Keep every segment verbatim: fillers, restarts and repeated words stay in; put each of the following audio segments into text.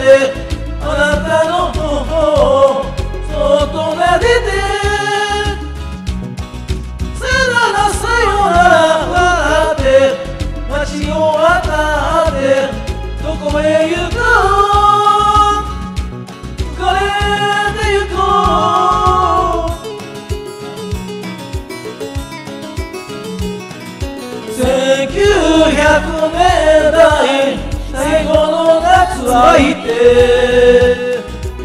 ってあなたの頬をそっと撫でて、さよならさよならって街を渡ってどこへ行こう、浮かれて行こう。せんきゅうひゃくねんだい最後の夏は行って、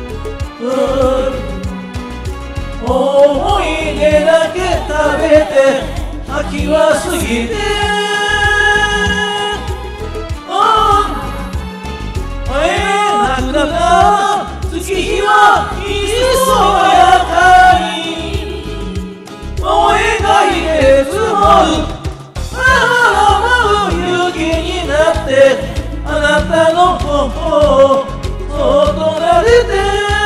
うん、思い出だけ食べて秋は過ぎて、会えなくなった月日はいそやかに思い描いて積もる雪になって、あなたの頬をそっと撫でて、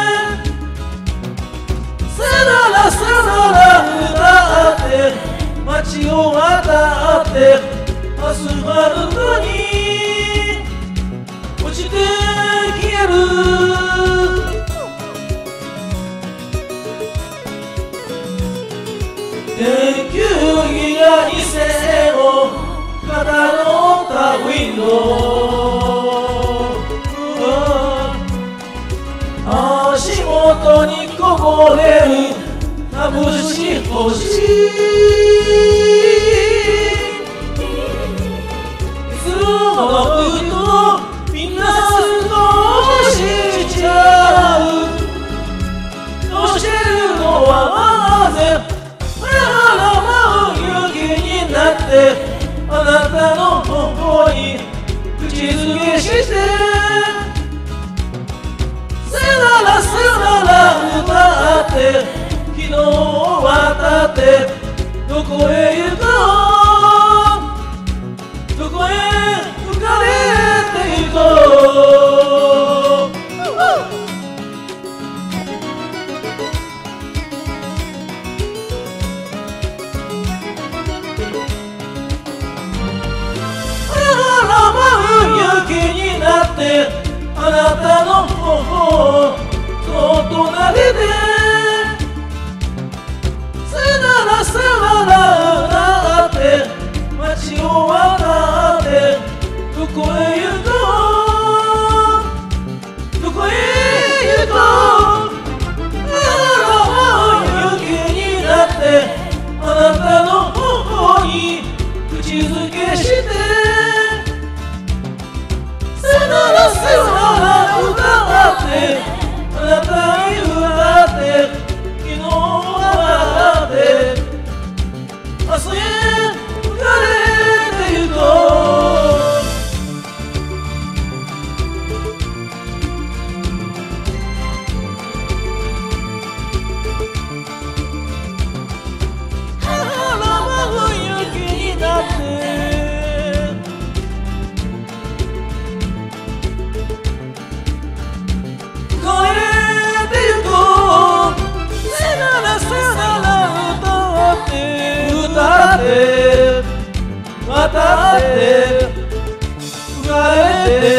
さよならさよなら歌って街を渡ってアスファルトに落ちて消える。電球儀がにせんをかたどったウィンドウ、足元にこぼれる眩しい星、いつもの来るとみんな少しちゃう、どうしてるのはなぜ雪になってあなたの頬に口づけして、さよならさよなら歌って昨日を渡ってどこへ行こう、どこへ浮かれて行こう。雪になってあなたの頬をそっと撫でて、さよならさよなら歌って街を渡ってどこへ行こう、どこへ行こう。雪になってあなたの頬に口づけして、さよならさよなら歌ってあなたに歌って昨日は渡って明日へ浮かれて行こう。あらま雪になって渡って渡って浮かれて